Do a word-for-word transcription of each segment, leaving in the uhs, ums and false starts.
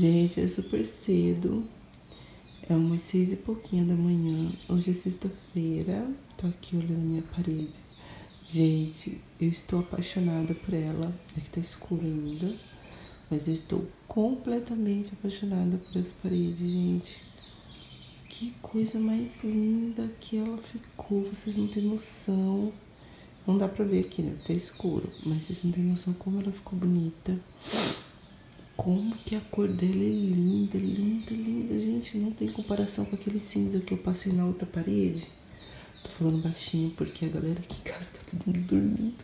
Gente, é super cedo. É umas seis e pouquinho da manhã. Hoje é sexta-feira. Tô aqui olhando minha parede. Gente, eu estou apaixonada por ela. É que tá escuro ainda. Mas eu estou completamente apaixonada por essa parede, gente. Que coisa mais linda que ela ficou. Vocês não têm noção. Não dá pra ver aqui, né? Tá escuro. Mas vocês não têm noção como ela ficou bonita. Como que a cor dela é linda, linda, linda. Gente, não tem comparação com aquele cinza que eu passei na outra parede. Tô falando baixinho porque a galera aqui em casa tá todo mundo dormindo.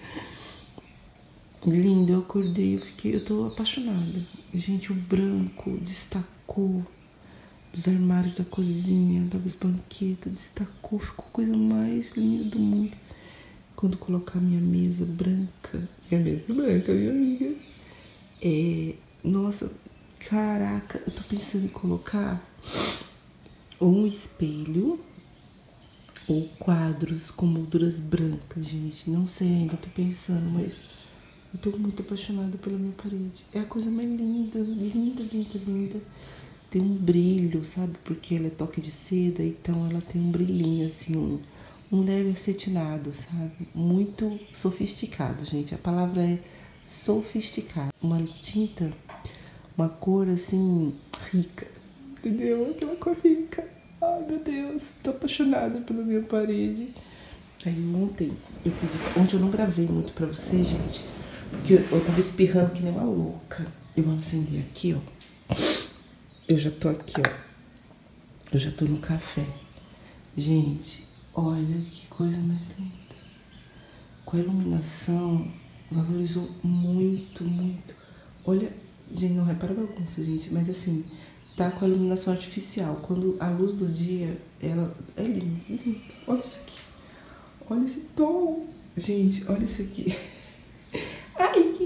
Lindo, eu acordei, eu fiquei, eu tô apaixonada. Gente, o branco destacou dos armários da cozinha, das banquetas, destacou, ficou a coisa mais linda do mundo. Quando colocar minha mesa branca, minha mesa branca, minha amiga, é, nossa, caraca, eu tô pensando em colocar um espelho ou quadros com molduras brancas, gente. Não sei ainda, tô pensando, mas eu tô muito apaixonada pela minha parede. É a coisa mais linda, linda, linda, linda. Tem um brilho, sabe? Porque ela é toque de seda, então ela tem um brilhinho, assim, um, um leve acetinado, sabe? Muito sofisticado, gente. A palavra é sofisticado. Uma tinta, uma cor, assim, rica. Entendeu? Aquela cor rica. Ai, meu Deus. Tô apaixonada pela minha parede. Aí ontem, eu pedi... Ontem eu não gravei muito pra você, gente. Porque eu, eu tava espirrando que nem uma louca. Eu vou acender aqui, ó. Eu já tô aqui, ó. Eu já tô no café. Gente, olha que coisa mais linda. Com a iluminação, valorizou muito, muito. Olha, gente, não repara a bagunça, gente. Mas assim, tá com a iluminação artificial. Quando a luz do dia, ela é linda, linda. Olha isso aqui. Olha esse tom. Gente, olha isso aqui. Ai, que...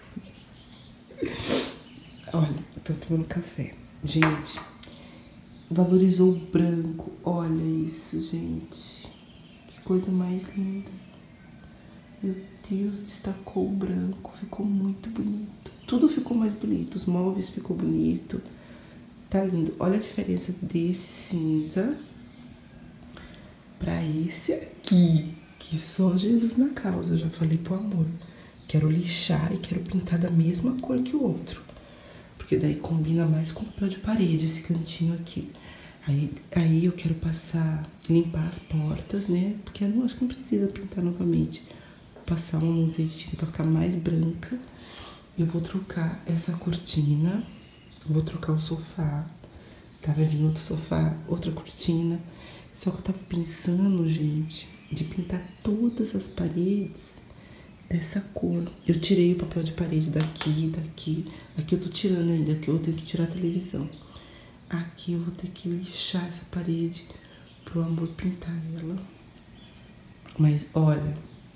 Olha, eu tô tomando café. Gente, valorizou o branco. Olha isso, gente. Que coisa mais linda. Meu Deus, destacou o branco. Ficou muito bonito. Tudo ficou mais bonito. Os móveis ficou bonito. Tá lindo. Olha a diferença desse cinza pra esse aqui. Que só Jesus na causa. Eu já falei pro amor. Quero lixar e quero pintar da mesma cor que o outro. Porque daí combina mais com o papel de parede, esse cantinho aqui. Aí, aí eu quero passar, limpar as portas, né? Porque eu não acho que não precisa pintar novamente. Passar uma mãozinha de tinta pra ficar mais branca. Eu vou trocar essa cortina. Vou trocar o sofá. Tá, vai vir outro sofá, outra cortina. Só que eu tava pensando, gente, de pintar todas as paredes dessa cor. Eu tirei o papel de parede daqui, daqui. Aqui eu tô tirando ainda, aqui eu tenho que tirar a televisão. Aqui eu vou ter que lixar essa parede pro amor pintar ela. Mas olha,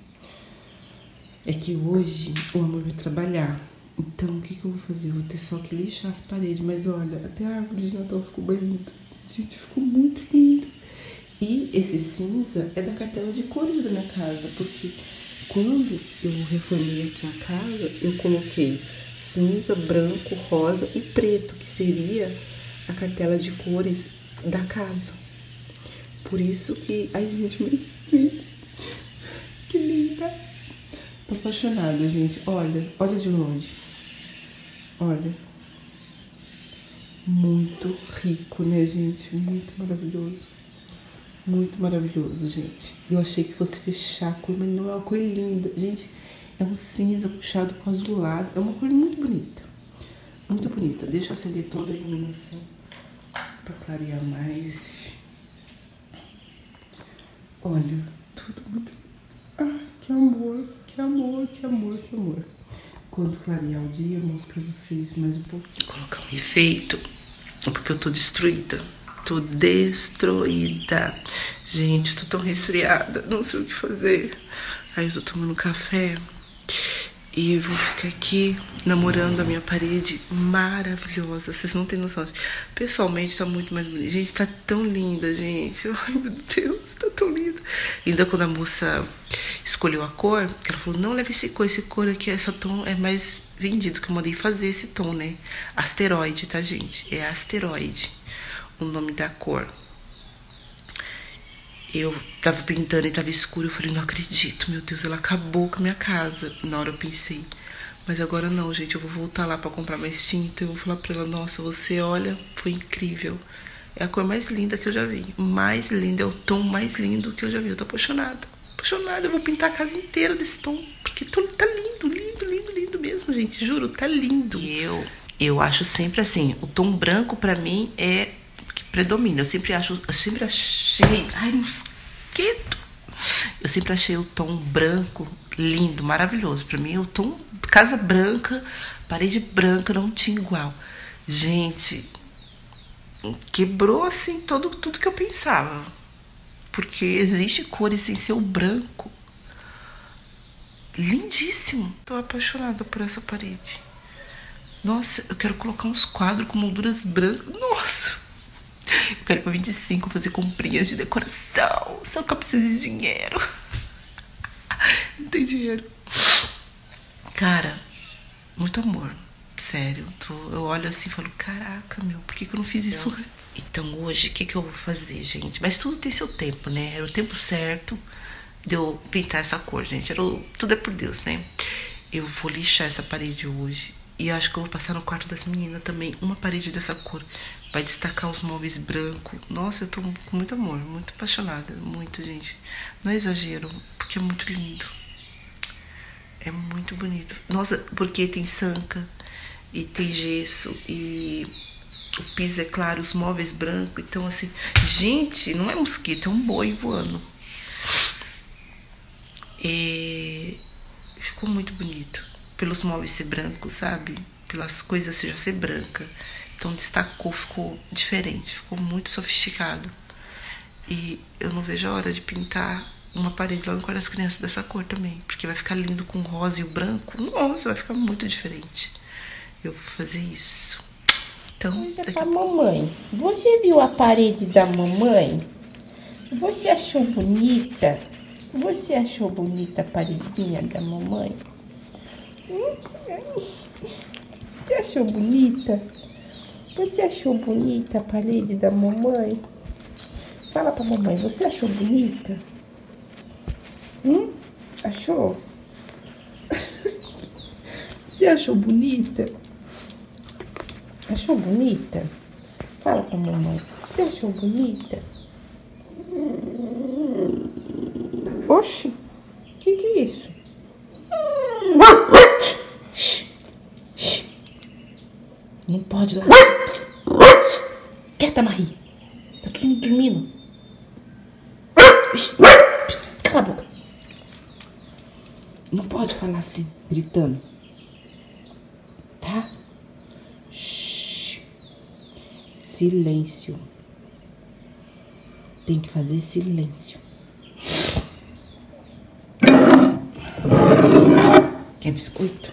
é que hoje o amor vai trabalhar. Então o que que eu vou fazer? Eu vou ter só que lixar as paredes. Mas olha, até a árvore de Natal ficou bem linda. Gente, ficou muito linda. E esse cinza é da cartela de cores da minha casa, porque quando eu reformei aqui a casa, eu coloquei cinza, branco, rosa e preto, que seria a cartela de cores da casa. Por isso que... Ai, gente, mas... Gente, que linda! Tô apaixonada, gente. Olha, olha de longe. Olha. Muito rico, né, gente? Muito maravilhoso. Muito maravilhoso, gente. Eu achei que fosse fechar a cor, mas não, é uma cor linda. Gente, é um cinza puxado com azulado. É uma cor muito bonita. Muito bonita. Deixa eu acender toda a iluminação pra clarear mais. Olha, tudo muito... Ah, que amor, que amor, que amor, que amor. Quando clarear o dia, eu mostro pra vocês mais um pouquinho. Vou colocar um efeito, porque eu tô destruída. Tô destruída. Gente, tô tão resfriada, não sei o que fazer. Aí eu tô tomando café E vou ficar aqui namorando a minha parede maravilhosa. Vocês não têm noção. Pessoalmente tá muito mais bonita. Gente, tá tão linda, gente. Ai, meu Deus, tá tão linda. Ainda quando a moça escolheu a cor, ela falou, não leve esse cor, esse cor aqui, essa tom é mais vendido, que eu mandei fazer esse tom, né? Asteroide, tá, gente? É asteroide o nome da cor. Eu tava pintando e tava escuro, eu falei, não acredito, meu Deus, ela acabou com a minha casa. Na hora eu pensei, mas agora não, gente, eu vou voltar lá pra comprar mais tinta. Eu vou falar pra ela, nossa, você olha, foi incrível. É a cor mais linda que eu já vi. Mais linda, é o tom mais lindo que eu já vi. Eu tô apaixonada, apaixonada. Eu vou pintar a casa inteira desse tom, porque tá lindo, lindo, lindo, lindo mesmo, gente, juro, tá lindo. E eu, eu acho sempre assim, o tom branco pra mim é que predomina. Eu sempre acho, eu sempre achei, ai, mosquito. Eu sempre achei o tom branco lindo, maravilhoso. Pra mim, o tom casa branca, parede branca, não tinha igual. Gente, quebrou assim todo, tudo que eu pensava. Porque existe cores sem ser o branco. Lindíssimo. Tô apaixonada por essa parede. Nossa, eu quero colocar uns quadros com molduras brancas. Nossa! Eu quero ir pra vinte e cinco fazer comprinhas de decoração. Só que eu preciso de dinheiro. Não tem dinheiro. Cara, muito amor. Sério. Tô, eu olho assim e falo, caraca, meu, por que, que eu não fiz isso antes? Então hoje, o que, que eu vou fazer, gente? Mas tudo tem seu tempo, né? Era o tempo certo de eu pintar essa cor, gente. Era o, tudo é por Deus, né? Eu vou lixar essa parede hoje. E acho que eu vou passar no quarto das meninas também uma parede dessa cor. Vai destacar os móveis brancos. Nossa, eu tô com muito amor, muito apaixonada. Muito, gente. Não é exagero, porque é muito lindo. É muito bonito. Nossa, porque tem sanca e tem gesso e o piso é claro, os móveis brancos. Então, assim, gente, não é mosquito, é um boi voando. E ficou muito bonito. Pelos móveis ser brancos, sabe? Pelas coisas já ser branca. Então destacou, ficou diferente, ficou muito sofisticado. E eu não vejo a hora de pintar uma parede logo com as crianças dessa cor também. Porque vai ficar lindo com o rosa e o branco. Nossa, vai ficar muito diferente. Eu vou fazer isso. Então, daqui a mamãe, você viu a parede da mamãe? Você achou bonita? Você achou bonita a paredinha da mamãe? Hum? Você achou bonita? Você achou bonita a parede da mamãe? Fala pra mamãe, você achou bonita? Hum? Achou? Você achou bonita? Achou bonita? Fala pra mamãe, você achou bonita? Oxi, que que é isso? Não pode lá. Quieta, Marie. Tá todo mundo dormindo. Cala a boca. Não pode falar assim, gritando. Tá? Shhh. Silêncio. Tem que fazer silêncio. Quer biscoito?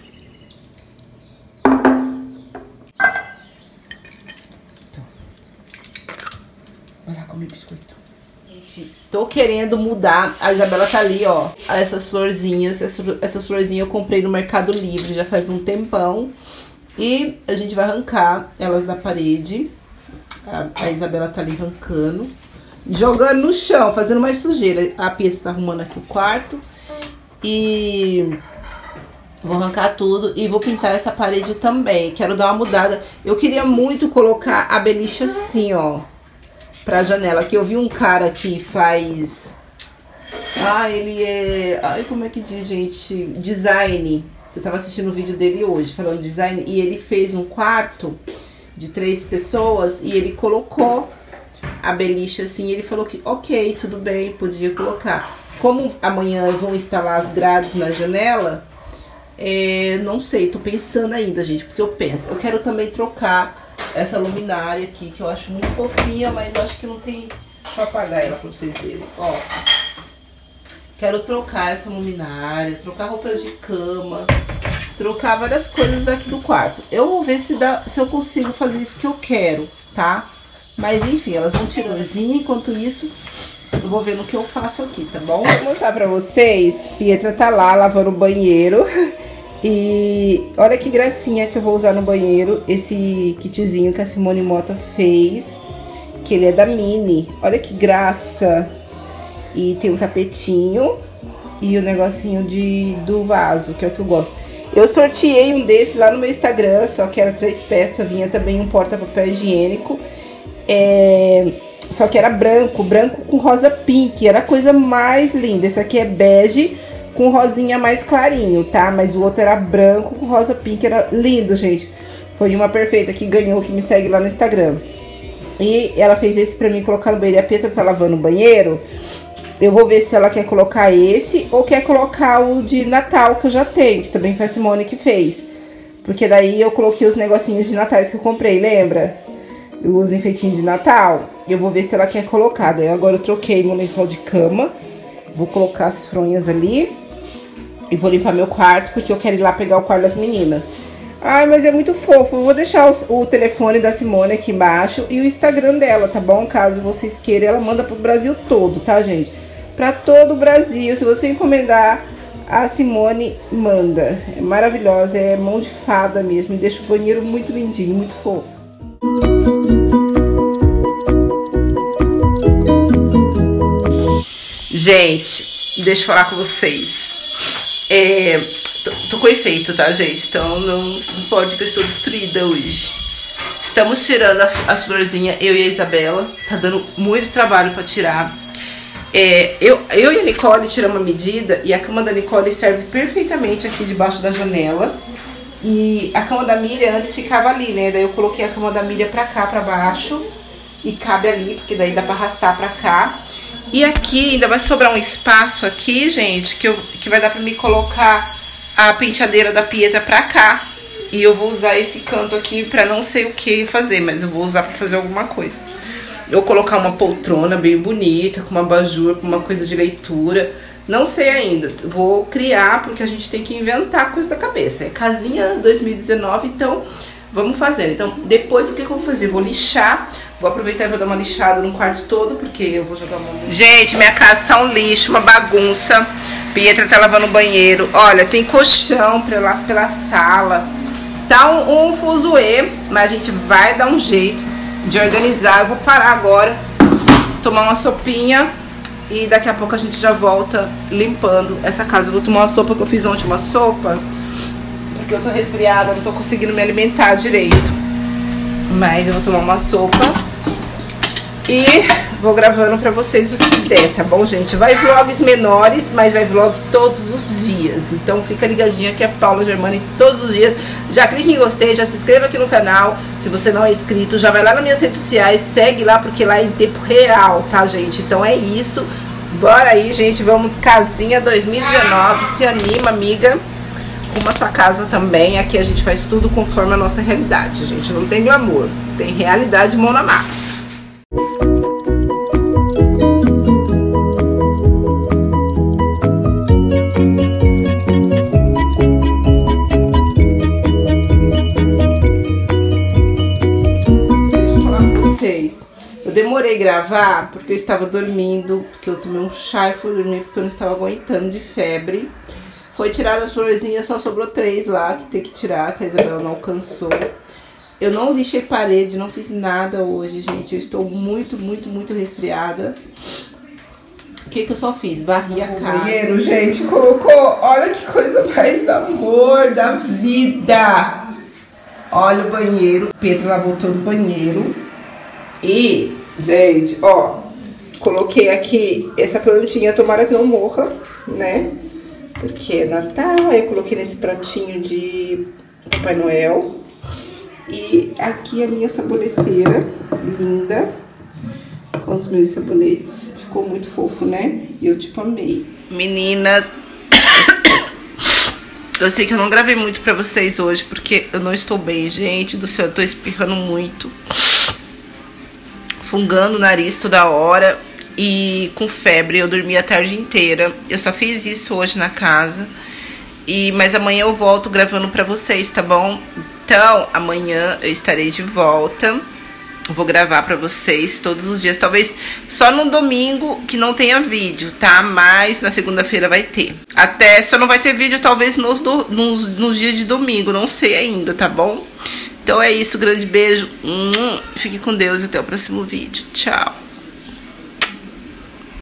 Vai lá comer biscoito. Gente, tô querendo mudar. A Isabela tá ali, ó. Essas florzinhas. Essas, essas florzinhas eu comprei no Mercado Livre já faz um tempão. E a gente vai arrancar elas da parede. A, a Isabela tá ali arrancando. Jogando no chão, fazendo mais sujeira. A Pietra tá arrumando aqui o quarto. E vou arrancar tudo e vou pintar essa parede também. Quero dar uma mudada. Eu queria muito colocar a beliche assim, ó, pra janela. Que eu vi um cara que faz... Ah, ele é... Ai, como é que diz, gente? Design. Eu tava assistindo o vídeo dele hoje, falando de design. E ele fez um quarto de três pessoas e ele colocou a beliche assim. Ele falou que ok, tudo bem, podia colocar. Como amanhã vão instalar as grades na janela, é, não sei, tô pensando ainda, gente, porque eu penso. Eu quero também trocar essa luminária aqui, que eu acho muito fofinha, mas eu acho que não tem... Deixa eu apagar ela pra vocês verem, ó. Quero trocar essa luminária, trocar roupa de cama. trocar várias coisas aqui do quarto. Eu vou ver se, dá, se eu consigo fazer isso que eu quero, tá? Mas enfim, elas vão tirando. Enquanto isso, eu vou ver no que eu faço aqui, tá bom? Vou mostrar pra vocês. Pietra tá lá lavando o banheiro. E olha que gracinha que eu vou usar no banheiro. Esse kitzinho que a Simone Mota fez. Que ele é da Mini. Olha que graça. E tem um tapetinho. E o negocinho de, do vaso, que é o que eu gosto. Eu sorteei um desse lá no meu Instagram. Só que era três peças. Vinha também um porta-papel higiênico. É... Só que era branco, branco com rosa pink, era a coisa mais linda. Esse aqui é bege com rosinha mais clarinho, tá? Mas o outro era branco com rosa pink, era lindo, gente. Foi uma perfeita que ganhou, que me segue lá no Instagram. E ela fez esse pra mim colocar no banheiro. A Petra tá lavando o banheiro. Eu vou ver se ela quer colocar esse ou quer colocar o de Natal que eu já tenho, que também foi a Simone que fez. Porque daí eu coloquei os negocinhos de natais que eu comprei, lembra? Os enfeitinhos de Natal. Eu vou ver se ela quer colocar. Daí agora eu troquei meu lençol de cama. Vou colocar as fronhas ali. E vou limpar meu quarto, porque eu quero ir lá pegar o quarto das meninas. Ai, mas é muito fofo. Eu vou deixar o, o telefone da Simone aqui embaixo e o Instagram dela, tá bom? Caso vocês queiram, ela manda pro Brasil todo, tá, gente? Pra todo o Brasil. Se você encomendar, a Simone manda. É maravilhosa, é mão de fada mesmo. E deixa o banheiro muito lindinho, muito fofo. Gente, deixa eu falar com vocês. É, tô, tô com efeito, tá, gente? Então não, não pode que eu estou destruída hoje. Estamos tirando a, as florzinhas, eu e a Isabela. Tá dando muito trabalho pra tirar. É, eu, eu e a Nicole tiramos uma medida e a cama da Nicole serve perfeitamente aqui debaixo da janela. E a cama da Miriam antes ficava ali, né? Daí eu coloquei a cama da Miriam pra cá, pra baixo. E cabe ali, porque daí dá pra arrastar pra cá. E aqui ainda vai sobrar um espaço aqui, gente, que, eu, que vai dar pra me colocar a penteadeira da Pietra pra cá. E eu vou usar esse canto aqui pra não sei o que fazer, mas eu vou usar pra fazer alguma coisa. Eu vou colocar uma poltrona bem bonita, com uma abajur, com uma coisa de leitura. Não sei ainda, vou criar, porque a gente tem que inventar coisa da cabeça. É casinha dois mil e dezenove, então vamos fazendo. Então depois o que, que eu vou fazer? Vou lixar, vou aproveitar e vou dar uma lixada no quarto todo, porque eu vou jogar uma... Gente, minha casa tá um lixo, uma bagunça. Pietra tá lavando o banheiro. Olha, tem colchão pela, pela sala. Tá um, um fuzuê, mas a gente vai dar um jeito de organizar. Eu vou parar agora, tomar uma sopinha. E daqui a pouco a gente já volta limpando essa casa. Eu vou tomar uma sopa que eu fiz ontem, uma sopa. Porque eu tô resfriada, não tô conseguindo me alimentar direito. Mas eu vou tomar uma sopa. E vou gravando pra vocês o que der, tá bom, gente? Vai vlogs menores, mas vai vlog todos os dias. Então fica ligadinha que é Paula Germani todos os dias. Já clique em gostei, já se inscreva aqui no canal. Se você não é inscrito, já vai lá nas minhas redes sociais. Segue lá, porque lá é em tempo real, tá, gente? Então é isso. Bora aí, gente. Vamos casinha dois mil e dezenove. Se anima, amiga. Arruma sua casa também. Aqui a gente faz tudo conforme a nossa realidade, gente. Não tem glamour. Tem realidade, mão na massa. Eu demorei a gravar porque eu estava dormindo, porque eu tomei um chá e fui dormir porque eu não estava aguentando de febre. Foi tirada as florzinhas, só sobrou três lá que tem que tirar, que a Isabela não alcançou. Eu não lixei parede, não fiz nada hoje, gente. Eu estou muito, muito, muito resfriada. O que que eu só fiz? Varri a casa. O banheiro, gente, colocou... Olha que coisa mais do amor da vida. Olha o banheiro. Pedro lavou todo o banheiro. E, gente, ó, coloquei aqui essa plantinha, tomara que não morra, né? Porque é Natal, aí eu coloquei nesse pratinho de Papai Noel. E aqui a minha saboneteira, linda, com os meus sabonetes. Ficou muito fofo, né? Eu, tipo, amei. Meninas, eu sei que eu não gravei muito pra vocês hoje, porque eu não estou bem, gente do céu, eu tô espirrando muito. Fungando o nariz toda hora e com febre. Eu dormi a tarde inteira. Eu só fiz isso hoje na casa. E, mas amanhã eu volto gravando pra vocês, tá bom? Então, amanhã eu estarei de volta. Vou gravar pra vocês todos os dias. Talvez só no domingo que não tenha vídeo, tá? Mas na segunda-feira vai ter. Até só não vai ter vídeo, talvez nos, do, nos, nos dias de domingo. Não sei ainda, tá bom? Então é isso. Grande beijo. Fique com Deus e até o próximo vídeo. Tchau.